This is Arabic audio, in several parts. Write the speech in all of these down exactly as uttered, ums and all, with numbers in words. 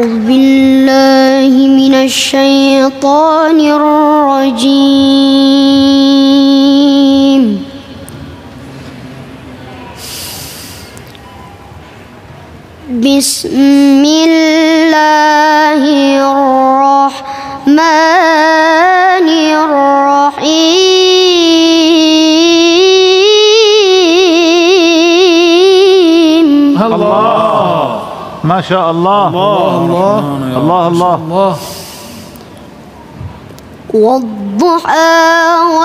أعوذ بالله من الشيطان الرجيم. بسم الله الرحمن الرحيم. الله ما شاء الله. الله الله الله الله. والضحى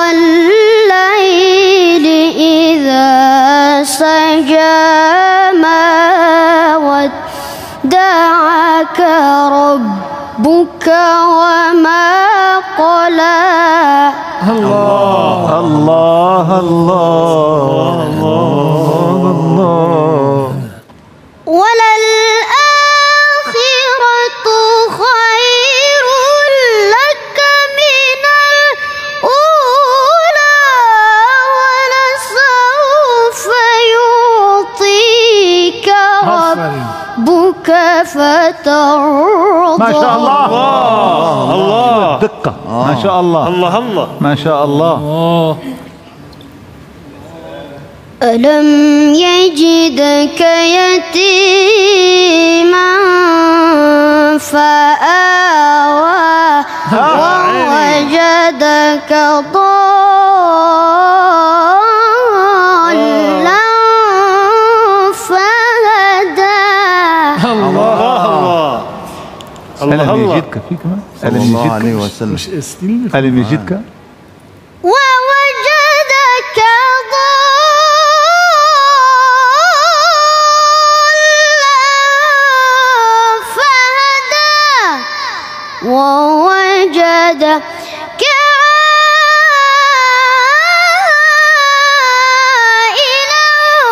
والليل إذا سجى ما ودعك ربك وما قلى. الله الله الله الله. وللآخرة خير لك من الأولى ولسوف يعطيك ربك فترضى. ما شاء الله. الله دقة. ما شاء الله. الله الله ما شاء الله. ألم يجدك يتيما فآوى ووجدك ضالا فهدى. الله الله ألم يجدك في كمان. ألم يجدك مش اسمي. ألم يجدك ووجدك ووجدك عائلا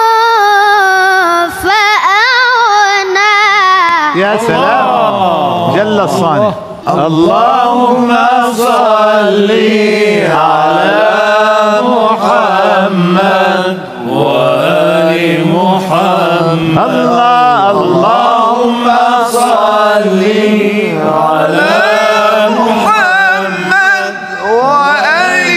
فأغنى. يا سلام. جل الصانع. اللهم صل على محمد وآل محمد. الله اللهم صل على محمد وآل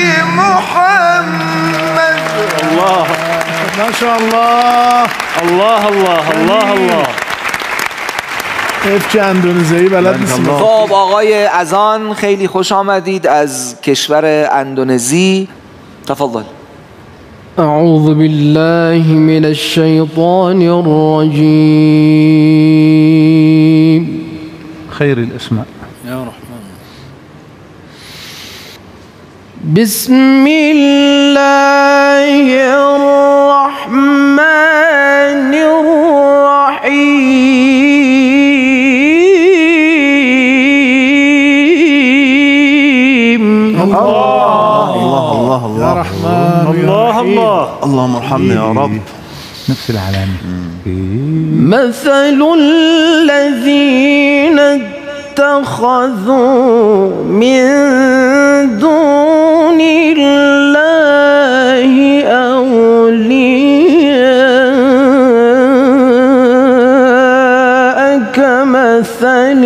محمد. الله ما شاء الله. الله الله الله الله. حیف که اندونزیایی بلد نیستیم. خب آقای اذان خیلی خوش آمدید از کشور اندونزی. تفضل. أعوذ بالله من الشيطان الرجيم. خير الأسماء يا رحمن. بسم الله الرحمن الرحيم. الله الله الله يا رحمن الله الله. اللهم ارحمنا يا رب. نفس العلامة. مثل الذين اتخذوا من دون الله أولياء كمثل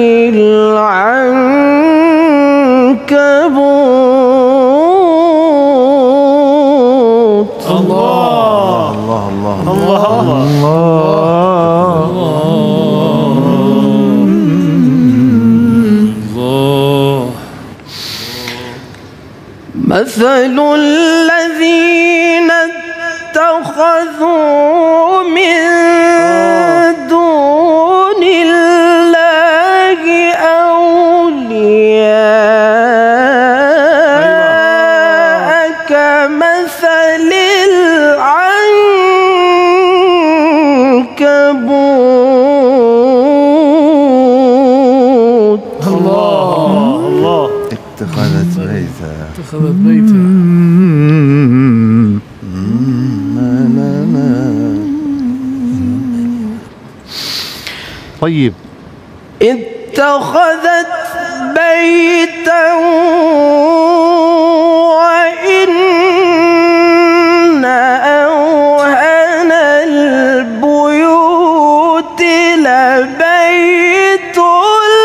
العنكبوت. الله الله الله الله الله. مثل الذين اتخذوا من دون الله أولياء كمثل العنكبوت. الله الله. اتخذت بيتا. اتخذت بيتا. طيب. اتخذت بيتا وإن أوهن البيوت لبيت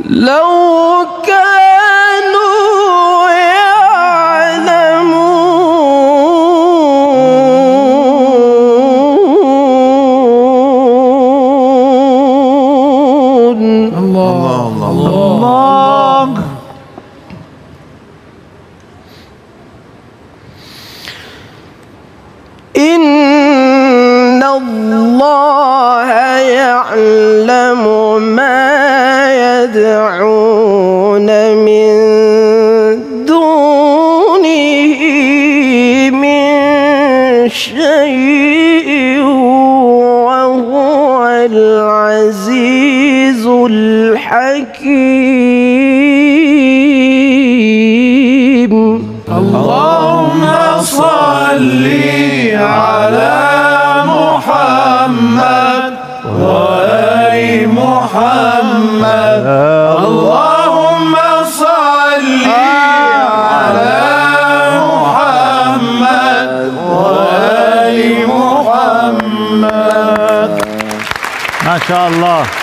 لو كانوا يعلمون. الله الله الله. إن الله يعلم ما يدعون من دونه من شيء وهو العزيز الحكيم. اللهم صل على محمد وآل محمد. اللهم صل على محمد وآل محمد. ما شاء الله.